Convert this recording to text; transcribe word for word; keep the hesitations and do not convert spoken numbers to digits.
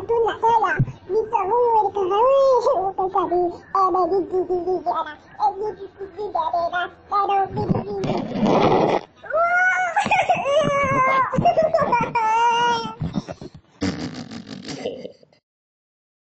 Abdullah Ela, Vita huyu Elkahawi, Ukasadi, Eda Digi Digi Dada, Edi Digi Dada, Dada Digi